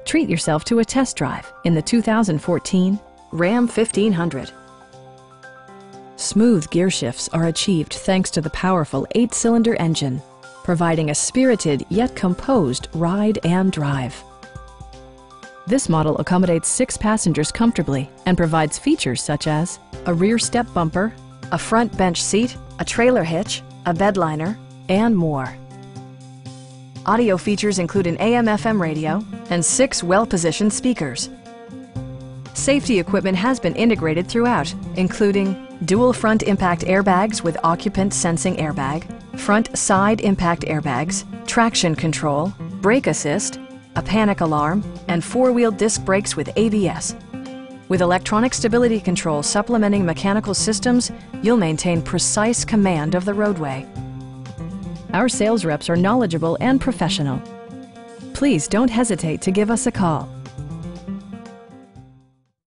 Treat yourself to a test drive in the 2014 Ram 1500. Smooth gear shifts are achieved thanks to the powerful 8-cylinder engine, providing a spirited yet composed ride and drive. This model accommodates 6 passengers comfortably and provides features such as a rear step bumper, a front bench seat, a trailer hitch, a bed liner, and more. Audio features include an AM/FM radio and 6 well-positioned speakers. Safety equipment has been integrated throughout, including dual front impact airbags with occupant sensing airbag, front side impact airbags, traction control, brake assist, a panic alarm, and 4-wheel disc brakes with ABS. With electronic stability control supplementing mechanical systems, you'll maintain precise command of the roadway. Our sales reps are knowledgeable and professional. Please don't hesitate to give us a call.